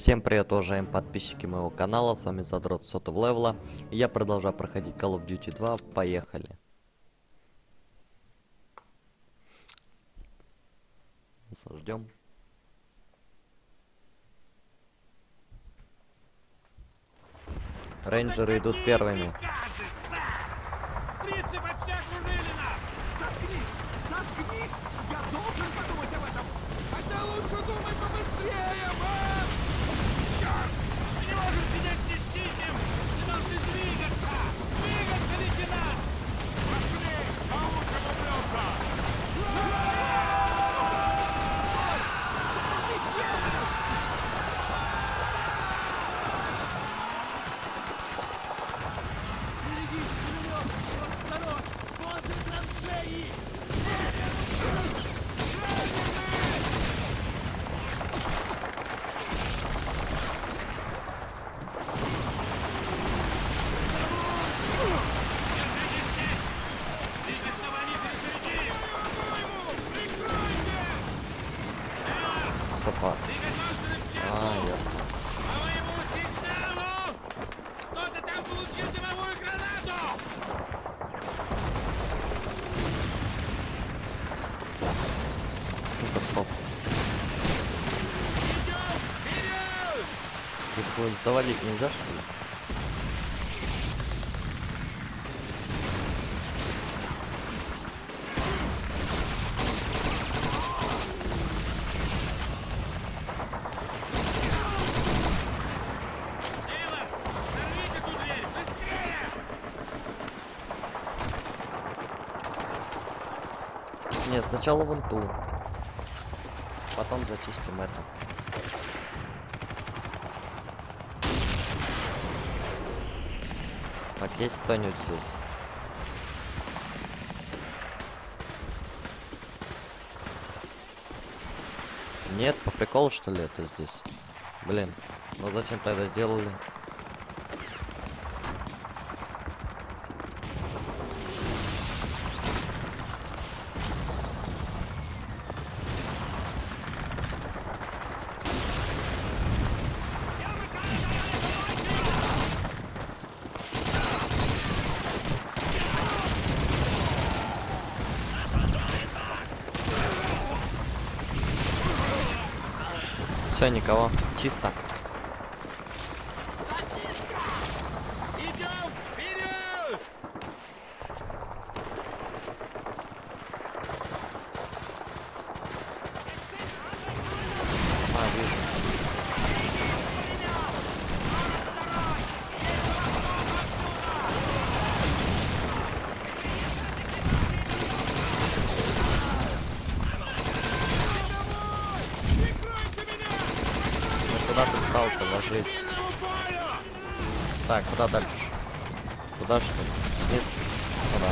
Всем привет, уважаемые подписчики моего канала, с вами Задрот Сотого Левела. И я продолжаю проходить Call of Duty 2, поехали. Ждем. Рейнджеры идут первыми. Принцип отца Кружилина! Заткнись! Заткнись! Я должен подумать об этом! Хотя лучше думай побыстрее, мам! Черт! Ты не можешь сидеть здесь сиднем! Ты должен двигаться! Двигаться, лейтенант! Пошли! Кому-то попрется! Сопа. Ясно. По моему сигналу! Кто-то там получил дымовую гранату! Ну-ка, стоп. Идем! Вперед! Его завалить нельзя, что ли? Эйла, взорвите ту дверь! Быстрее! Нет, сначала вон ту. Потом зачистим эту. Так, есть кто-нибудь здесь? Нет, по приколу что ли это здесь? Блин, ну зачем тогда сделали? Все, никого. Чисто. Зачистка! Идем вперед! Вижу. Ну куда ты встал-то, ложись. Так, куда дальше? Куда что ли? Вниз? Куда?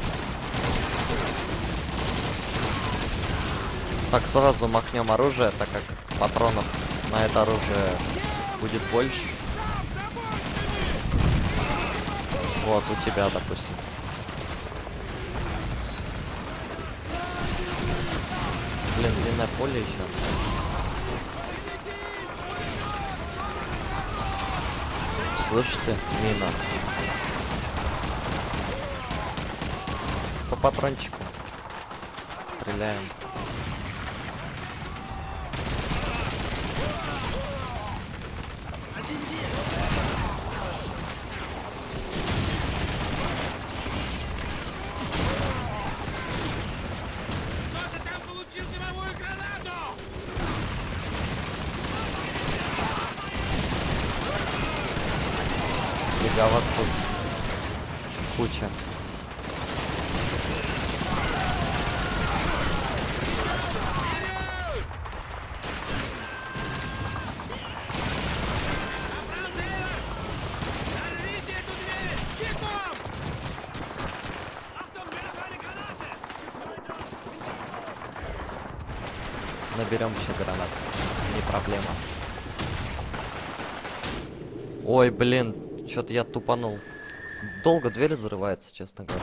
Так, сразу махнем оружие, так как патронов на это оружие будет больше. Вот, у тебя, допустим. Блин, длинное поле еще. Слышите? Мина. По патрончику. Стреляем. Кто-то там получил дымовую гранату! Фига вас тут куча. Забрал Тейлор! Взорвите эту дверь! Бегом! Наберем еще гранат. Не проблема. Ой, блин, что-то я тупанул. Долго дверь взрывается, честно говоря.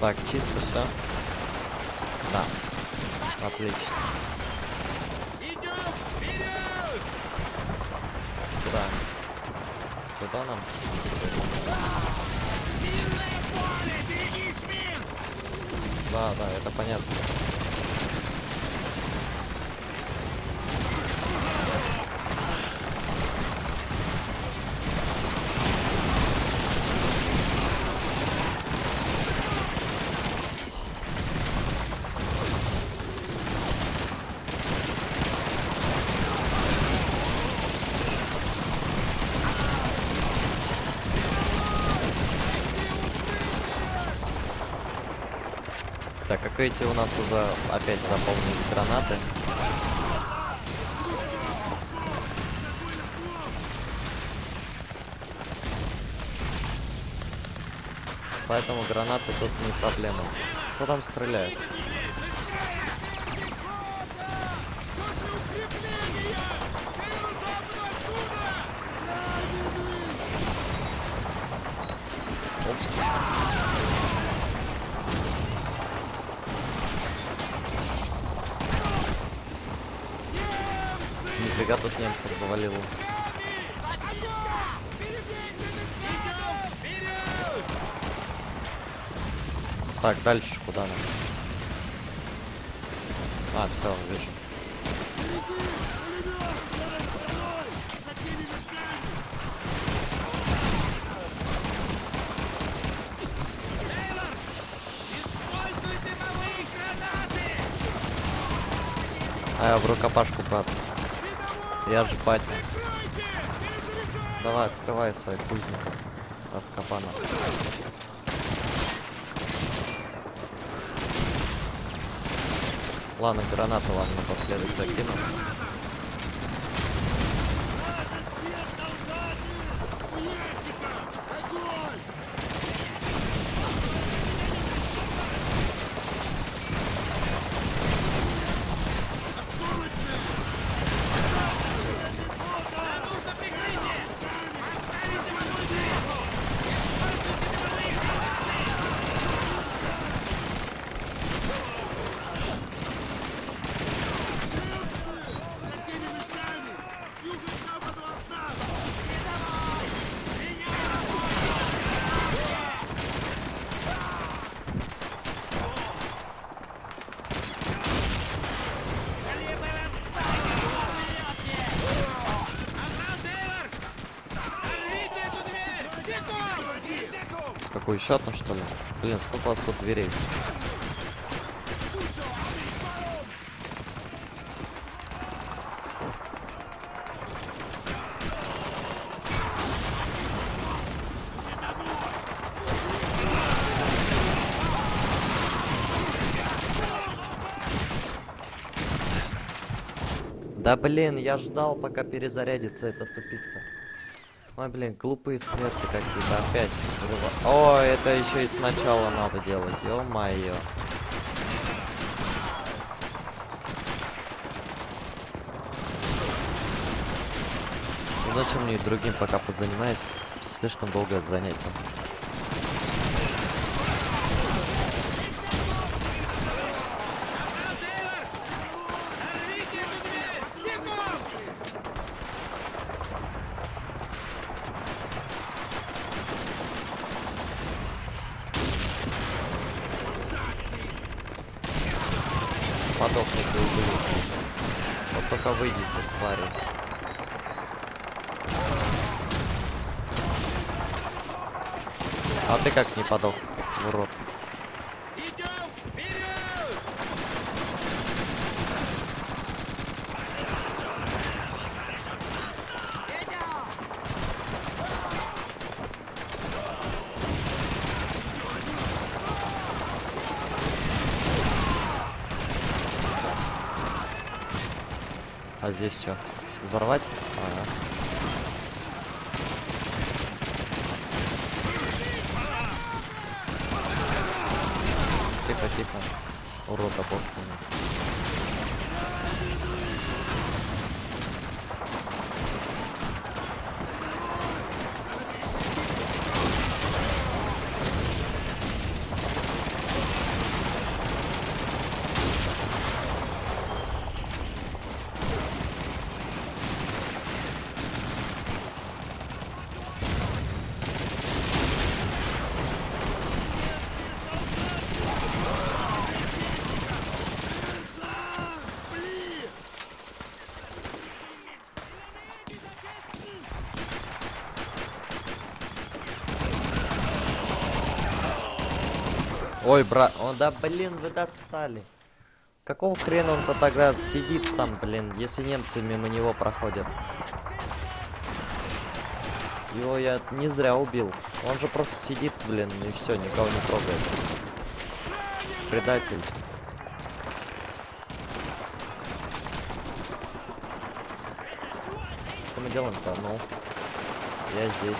Так, чисто все. Да. Отлично. Идем вперед! Куда? Куда нам? Минное поле! Берегись, мин! Да, да, это понятно. Так, как эти у нас уже опять заполнились гранаты. Поэтому гранаты тут не проблема. Кто там стреляет? После укрепления! Северо-запад оттуда! Упс. Нифига тут немцев завалило. Так, дальше куда нам? А, все, вижу. Используй дымовые гранаты! А я в рукопашку, брат. Я же батя. Прикройте! Перезаряжай! Давай, открывай свой кузник. Аскабана. Ладно, гранату ладно напоследок закину. Нужно прикрытие! Поставить дымовую тревогу! Используйте дымовые гранаты! Какой еще одну, что ли? Блин, сколько у вас тут дверей? Да блин, я ждал, пока перезарядится эта тупица. Ой, блин, глупые смерти какие-то опять взрыва. О, это еще и сначала надо делать, ё-моё. Ну, зачем мне и другим пока позанимаюсь? Слишком долгое занятие. Подохните, убили. Вот только выйдите, твари. А ты как не подох, урод? Идем вперед! А здесь что? Взорвать? Ага. Тихо, тихо. Урода посланный. Ой, брат. О, да блин, вы достали. Какого хрена он-то тогда сидит там, блин, если немцы мимо него проходят? Его я не зря убил. Он же просто сидит, блин, и все, никого не трогает. Предатель. Что мы делаем-то? Ну, я здесь.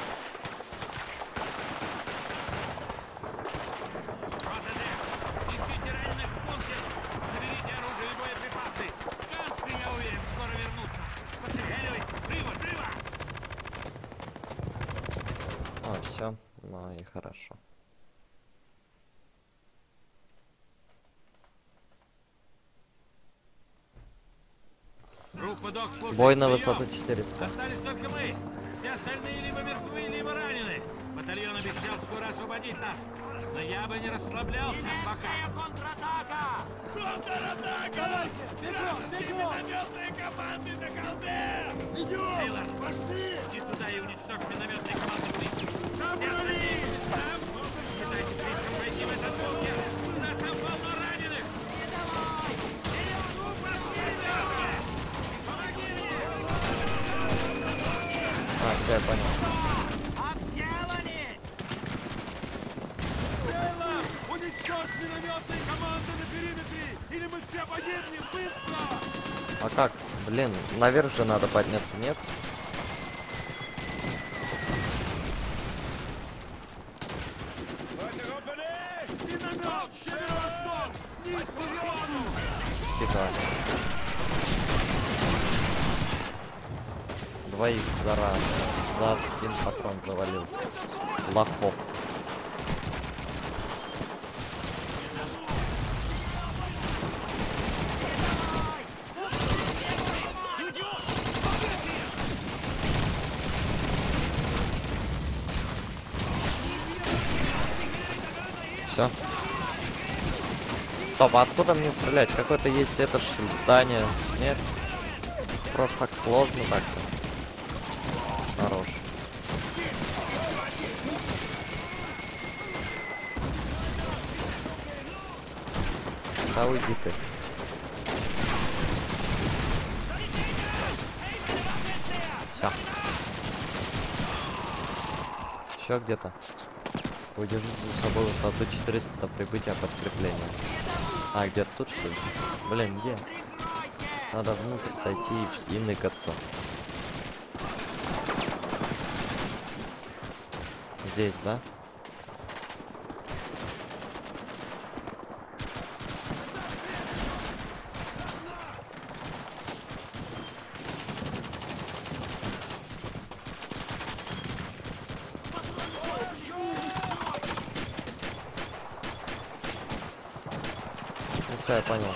Несите раненых в бункер! Заберите оружие и боеприпасы! Канцы, я уверен, скоро вернутся! Постреливайся! Живо, живо! А, все. Ну и хорошо. Группа док, слушай, Бой на прием! высоту 400. Остались только мы! Все остальные либо мертвы, либо ранены! Батальон обещал скоро освободить нас! Но я бы не расслаблялся, пока... Контратака! Контратака! Давайте! Бегом! Бегом! Минометные команды на холме! Идем! Тейлор, пошли! Иди туда и уничтожь минометные команды Фрицев! Собрались! Считайте Фрицев войти в этот бункер! У нас там полно раненых! А, все, я понял. Тейлор, уничтожь минометные команды на периметре, или мы все погибнем быстро! А как? Блин, наверх же надо подняться, нет? Миномет! Северо-восток! Вниз по склону! Тихо. Двоих за один патрон завалил. Лохов. Все. Стоп, а откуда мне стрелять? Какое-то есть это что ли здание? Нет? Просто так сложно так-то. Хорош. Да уйди ты. Все. Еще где-то. Удержите за собой высоту 400 до прибытия подкрепления. А, где-то тут что ли? Блин, где? Надо внутрь зайти и ныкаться. Здесь, да? Ну все, я понял.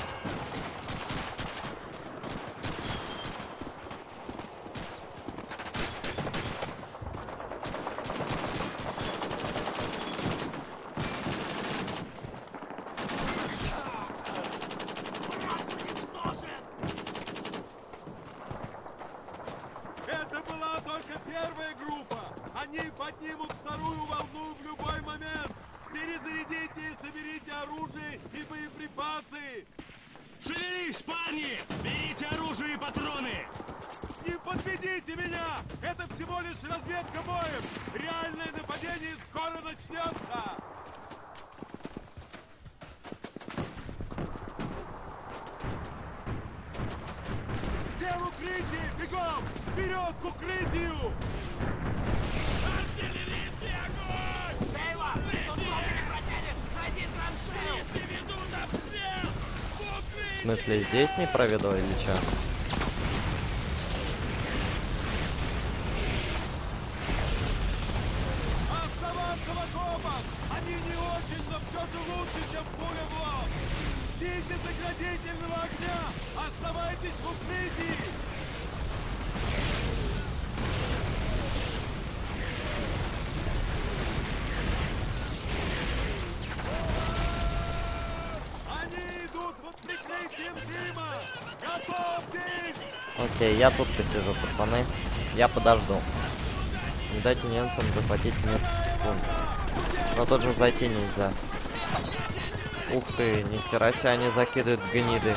Это была только первая группа. Они поднимут вторую волну в любой момент. Перезарядите и соберите оружие и боеприпасы. Шевелись, парни! Берите оружие и патроны! Не подведите меня! Это всего лишь разведка боем. Реальное нападение скоро начнется. Все в укрытии! Бегом! Вперед к укрытию! Артиллерийский огонь! Тейлор, ты тут долго не протянешь! Найди траншею! Приведут обстрел! В смысле, здесь не проведу или что? Оставаться в окопах! Они не очень, но все же лучше, чем пуля в лоб! Ждите заградительного огня! Оставайтесь в укрытии! Они идут под прикрытием дыма! Готовьтесь! Окей, я тут посижу, пацаны. Я подожду. Не дайте немцам захватить мне пункт. Но тут же зайти нельзя. Ух ты, нихера себе они закидывают гниды.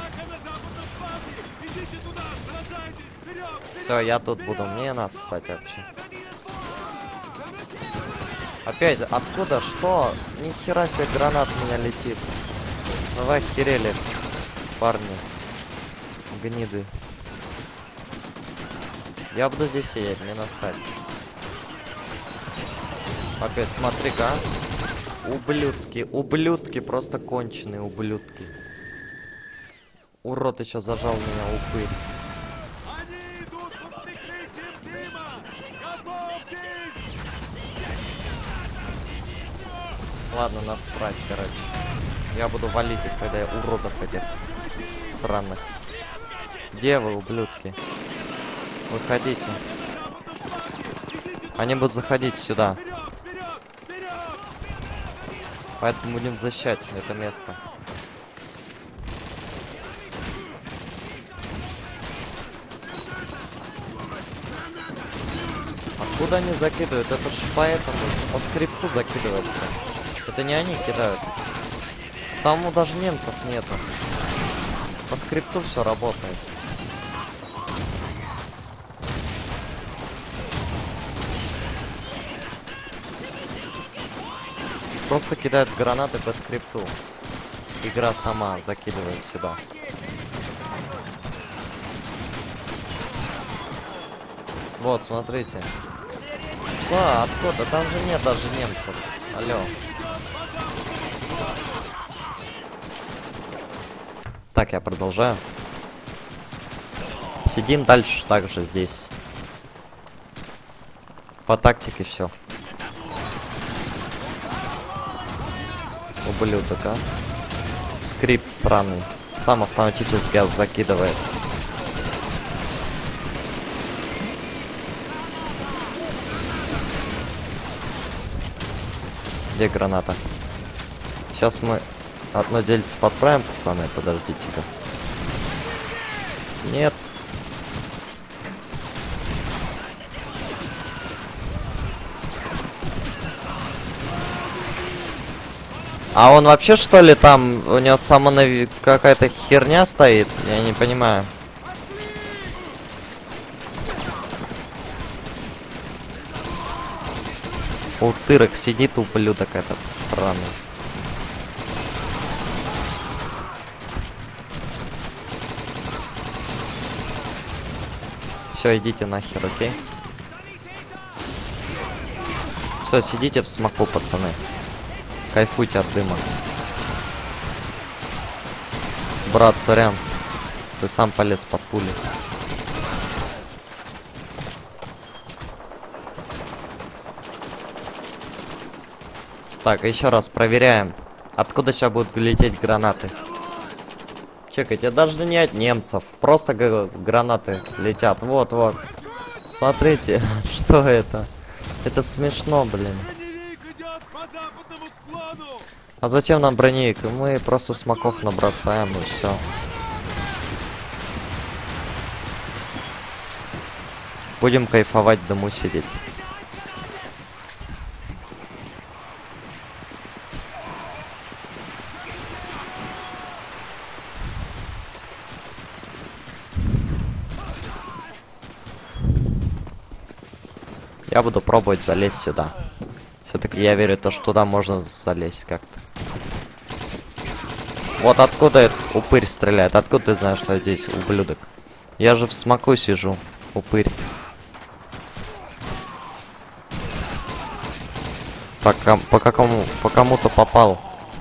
Все, я тут буду, мне нассать вообще. Опять, откуда, что? Нихера себе гранат у меня летит. Ну вы охерели, парни. Гниды. Я буду здесь сидеть, мне настать. Опять, смотри-ка. Ублюдки, ублюдки, просто конченые ублюдки. Урод еще зажал меня, упырь. Они идут под прикрытием дыма! Готовьтесь! Ладно, насрать, короче. Я буду валить их, когда я уродов этих сраных. Где вы, ублюдки? Выходите. Они будут заходить сюда. Поэтому будем защищать это место. Откуда они закидывают? Это ж поэтому по скрипту закидывается. Это не они кидают. Там даже немцев нету. По скрипту все работает. Просто кидают гранаты по скрипту. Игра сама закидывает сюда. Вот, смотрите. Что? Откуда? Там же нет даже немцев. Алло. Так, я продолжаю. Сидим дальше также здесь. По тактике все. Ублюдок, а? Скрипт сраный. Сам автоматически закидывает. Где граната? Сейчас мы одно дельце подправим, пацаны. Подождите-ка. Нет. А он вообще, что ли, там, у него какая-то херня стоит? Я не понимаю. Утырок сидит, ублюдок этот сраный. Все, идите нахер, окей? Все, сидите в смоку, пацаны. Кайфуйте от дыма. Брат, сорян. Ты сам полез под пули. Так, еще раз проверяем. Откуда сейчас будут лететь гранаты? Чекайте, даже не от немцев. Просто гранаты летят. Вот, вот. Смотрите, что это? Это смешно, блин. А зачем нам броневик? Мы просто смоков набросаем и все. Будем кайфовать, в дому сидеть. Я буду пробовать залезть сюда. Все-таки я верю, что туда можно залезть как-то. Вот откуда этот упырь стреляет? Откуда ты знаешь, что здесь ублюдок? Я же в смоку сижу, упырь. По кому-то попал.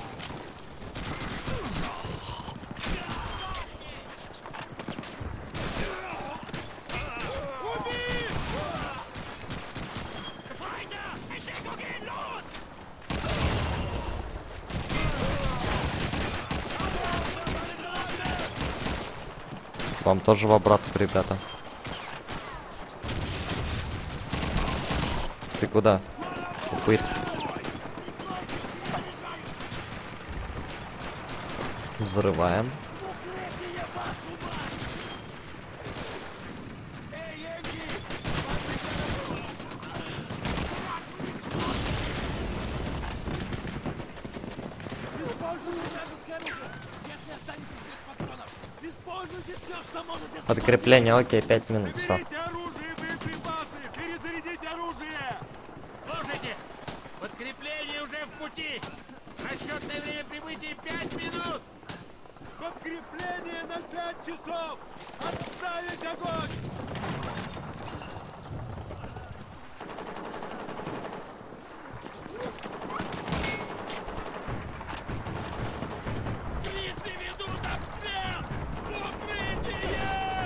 Вам тоже в обратку, ребята. Ты куда? Упырь. Взрываем. Используйте все, что можете. Подкрепление, окей, 5 минут, все. Берите оружие и боеприпасы! Перезарядите оружие! Слушайте, подкрепление уже в пути. Расчетное время прибытия 5 минут. Подкрепление на 5 часов! Отставить огонь! Крысы ведут обстрел! Укрытие!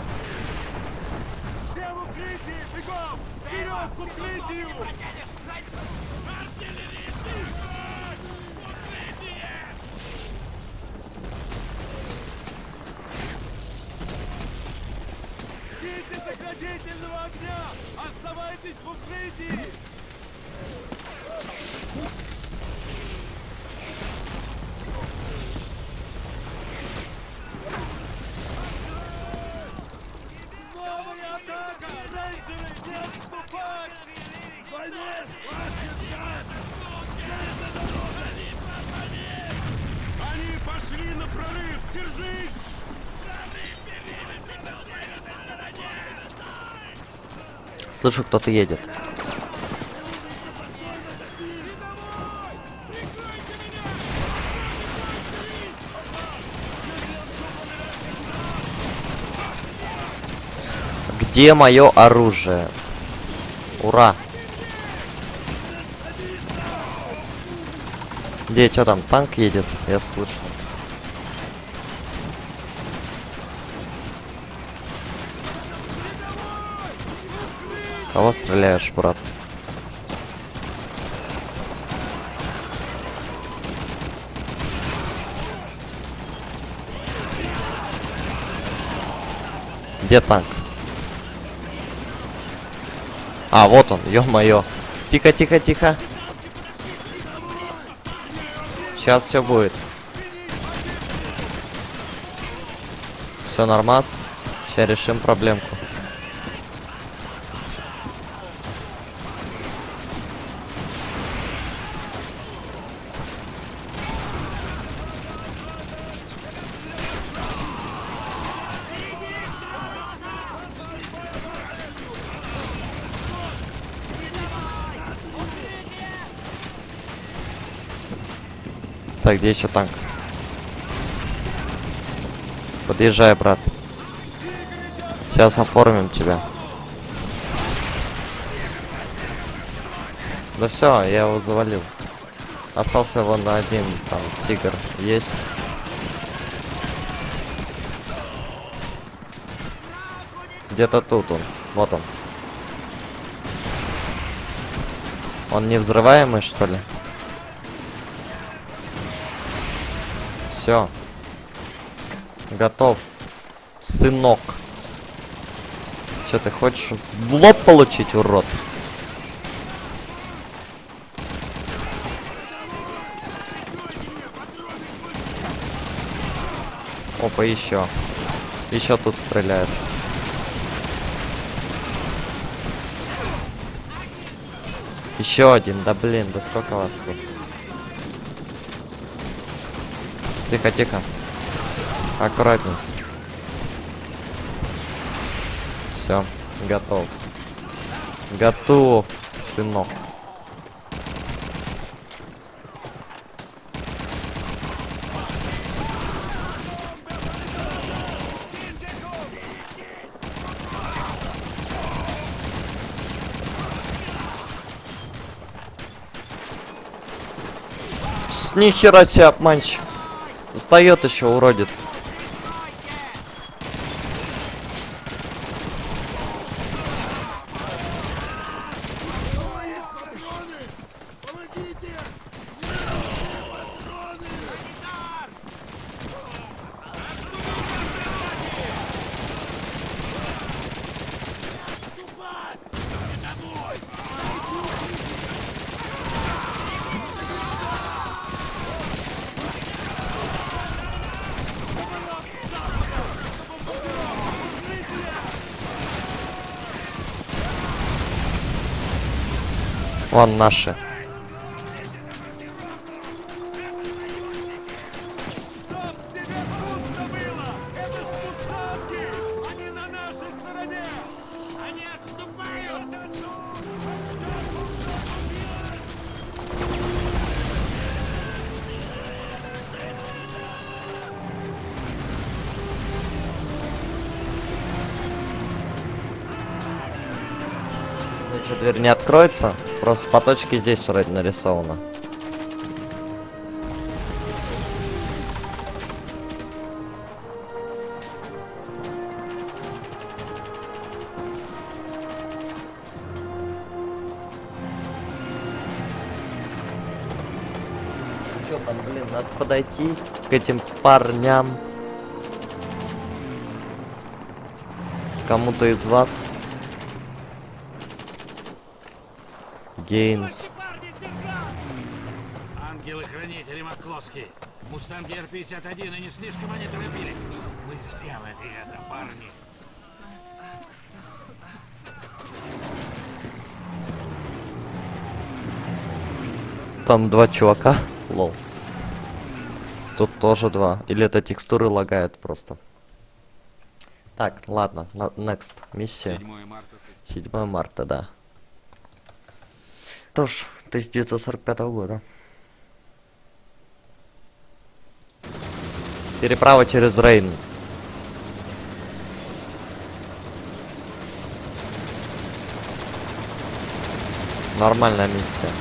Все в укрытии! Бегом! Вперед к укрытию! Артиллеристы! Огонь! Укрытие! Бейте заградительного огня! Оставайтесь в укрытии! Новая атака! Рейнджеры, не отступать! Звонишь! Они пошли на прорыв! Держись! Слышу, кто-то едет. Где мое оружие? Ура! Где, что там, танк едет? Я слышу. Кого стреляешь, брат? Где танк? А, вот он, ё-моё. Тихо, тихо, тихо. Сейчас все будет. Все нормас. Сейчас решим проблемку. Так, где еще танк? Подъезжай, брат. Сейчас оформим тебя. Да все, я его завалил. Остался вон один, там, тигр есть. Где-то тут он. Вот он. Он не взрываемый, что ли? Все. Готов. Сынок. Че ты хочешь в лоб получить, урод? Опа, еще. Еще тут стреляют. Еще один, да блин, да сколько вас тут? Тихо, тихо. Аккуратней. Все, готов. Готов, сынок. Нихера себе обманщик. Достает еще, уродец. Вон наши. Чтоб тебе пусто было! Это Что, дверь не откроется? Просто по точке здесь вроде нарисовано. Что там, блин, надо подойти к этим парням. Кому-то из вас. Гейнс. Ангелы-хранители Маклоски. Мустанги Р-51 и не слишком они торопились. Вы сделали это, парни. Там два чувака. Лол. Тут тоже два. Или это текстуры лагают просто. Так, ладно. Next. Миссия. 7 марта, да. Тоже 1945 года. Переправа через Рейн. Нормальная миссия.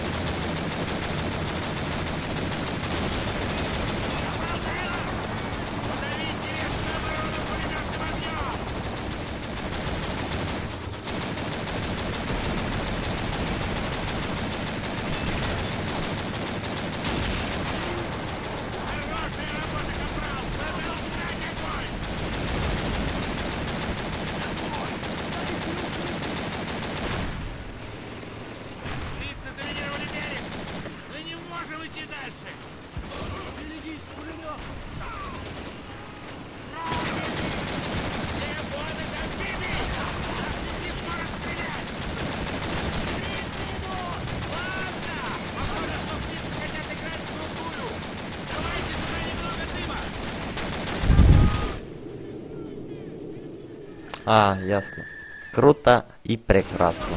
А, ясно. Круто и прекрасно.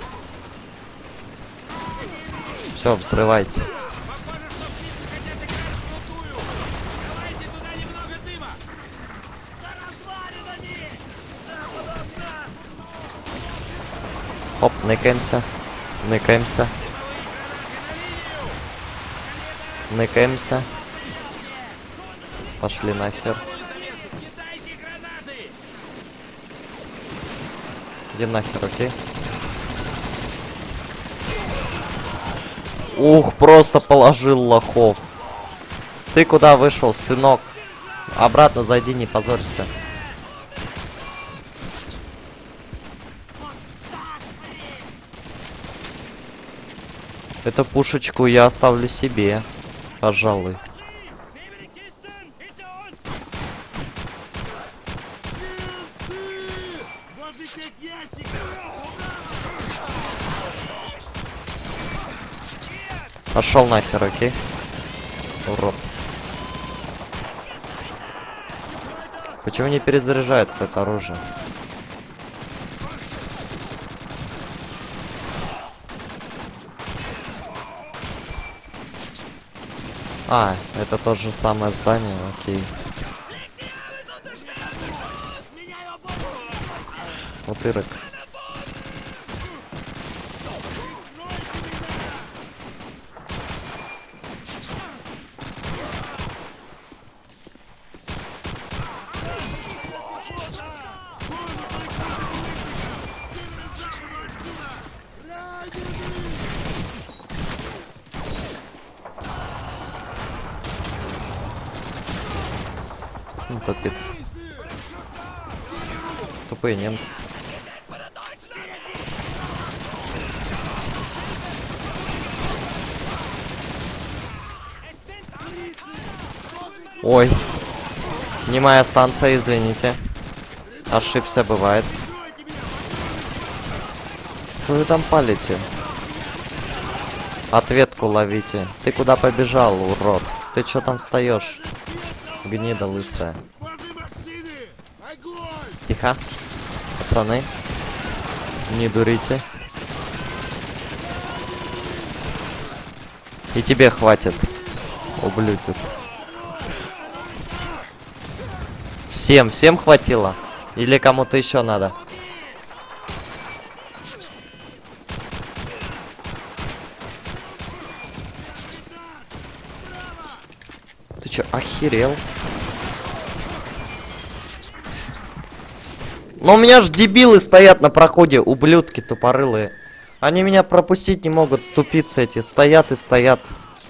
Все, взрывайте. Оп, ныкаемся. Ныкаемся. Ныкаемся. Пошли нахер. Иди нахер, окей? Ух, просто положил лохов. Ты куда вышел, сынок? Обратно зайди, не позорься. Эту пушечку я оставлю себе, пожалуй. Пошел нахер, окей? Урод. Почему не перезаряжается это оружие? А, это то же самое здание, окей. Утырок. Ну, тупиц. Тупые немцы. Ой. Не моя станция, извините. Ошибся, бывает. Что вы там палите? Ответку ловите. Ты куда побежал, урод? Ты чё там встаешь? Гнида лысая. Тихо. Пацаны. Не дурите. И тебе хватит, ублюдок. Всем хватило? Или кому-то еще надо? охерел. Но у меня же дебилы стоят на проходе, ублюдки тупорылые. Они меня пропустить не могут, тупицы эти. Стоят и стоят.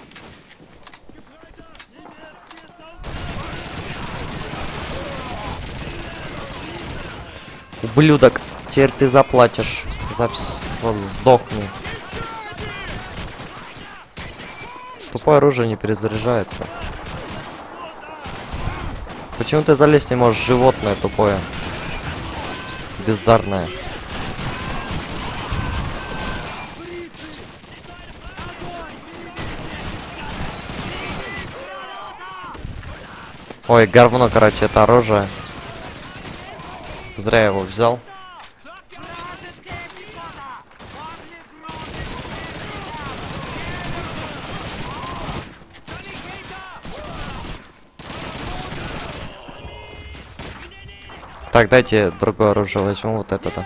Ублюдок, теперь ты заплатишь за все. Сдохни. Тупое оружие не перезаряжается. Почему ты залезть не можешь, животное тупое? Бездарное. Ой, говно, короче, это оружие. Зря я его взял. Так, дайте другое оружие, возьму вот это-то.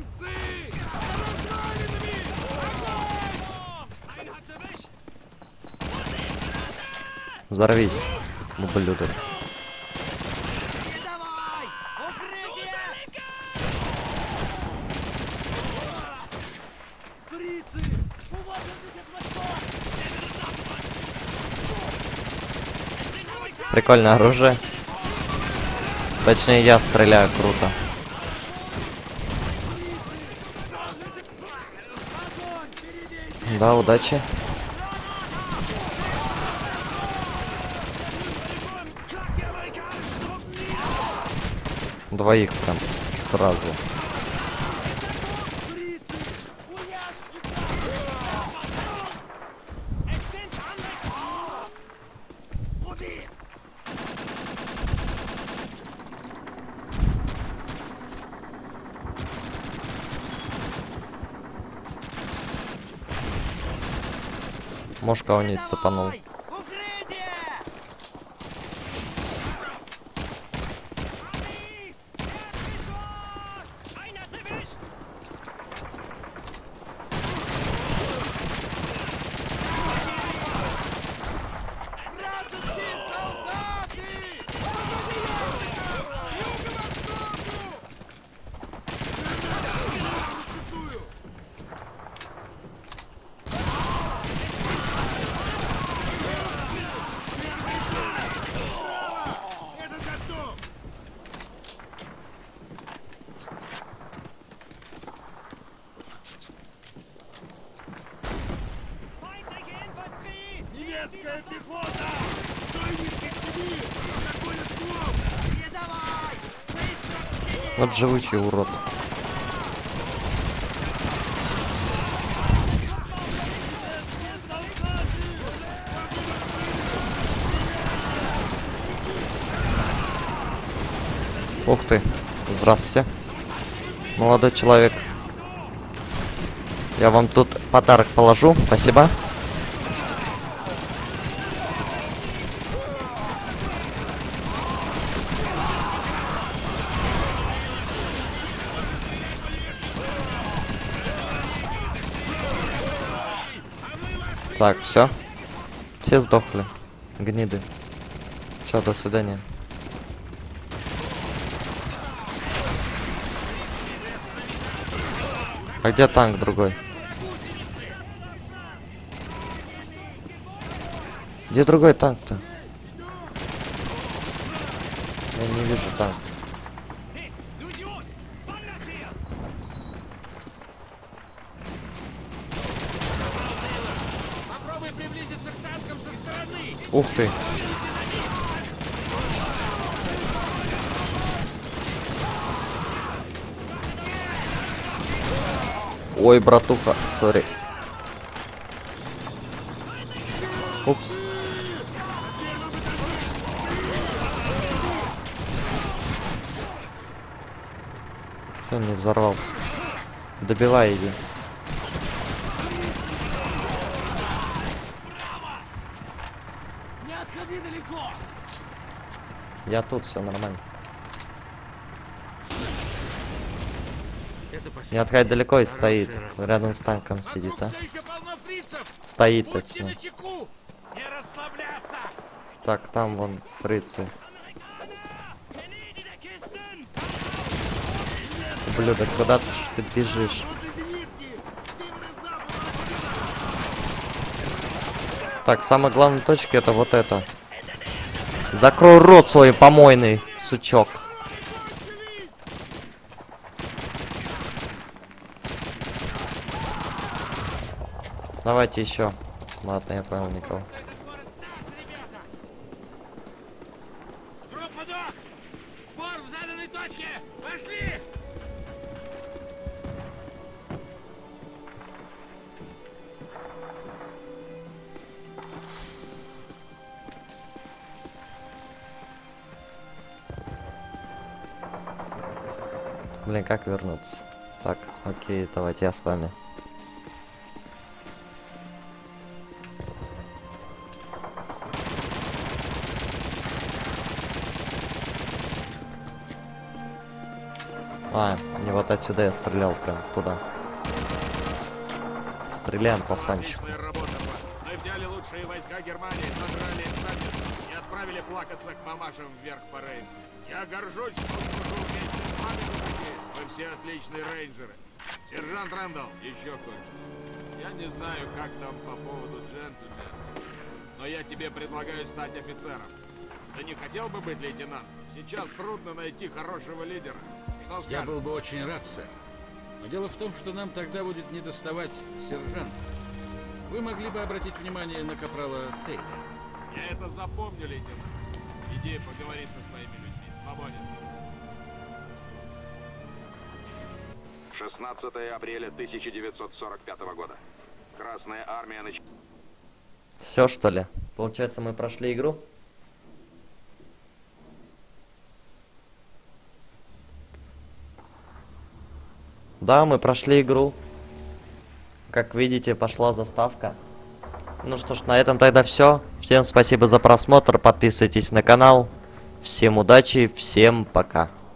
Взорвись, ублюдок. Прикольное оружие. Точнее, я стреляю круто. Да, удачи. Двоих прям сразу. Может, кого-нибудь цепанул. Немецкая пехота! Стойники к ним! Какой слов! Передавай! Вот живучий урод. Ух ты. Здравствуйте. Молодой человек. Я вам тут подарок положу. Спасибо. Так, все. Все сдохли. Гниды. Все, до свидания. А где танк другой? Где другой танк-то? Я не вижу танк. Попробуй приблизиться к танкам со стороны! Ух ты. Ой, братуха, сори. Упс. Все, не взорвался. Добивай, иди. Не отходи далеко! Я тут, все нормально. Не отходить далеко и стоит. Рядом с танком сидит, а? Все еще полно фрицев! Стоит Будьте точно. начеку! Не расслабляться! Так, там вон фрицы. Ублюдок, куда ты бежишь? Так, самая главная точка это вот это. Закрой рот свой помойный, сучок. Давайте еще. Ладно, я понял, никого. Группа док! Спор в заданной точке! Пошли! Блин, как вернуться? Так, окей, давайте я с вами. А, не вот отсюда я стрелял прям туда. Стреляем по фанчику. Отличная работа, Пат. Мы взяли лучшие войска Германии, содрали их надвижу и отправили плакаться к мамашам вверх по Рейну. Я горжусь, что служу вместе с вами, мужики. Вы все отличные рейнджеры. Сержант Рэндалл, еще кое-что. Я не знаю, как там по поводу джентльмена, но я тебе предлагаю стать офицером. Ты не хотел бы быть лейтенантом? Сейчас трудно найти хорошего лидера. Что скажешь? Я был бы очень рад, сэр. Но дело в том, что нам тогда будет недоставать сержанта. Вы могли бы обратить внимание на капрала Тейла. Я это запомню, лейтенант. Иди поговори со своими людьми. Свободен. 16 апреля 1945 года. Красная армия Все, что ли? Получается, мы прошли игру? Да, мы прошли игру. Как видите, пошла заставка. Ну что ж, на этом тогда все. Всем спасибо за просмотр. Подписывайтесь на канал. Всем удачи, всем пока.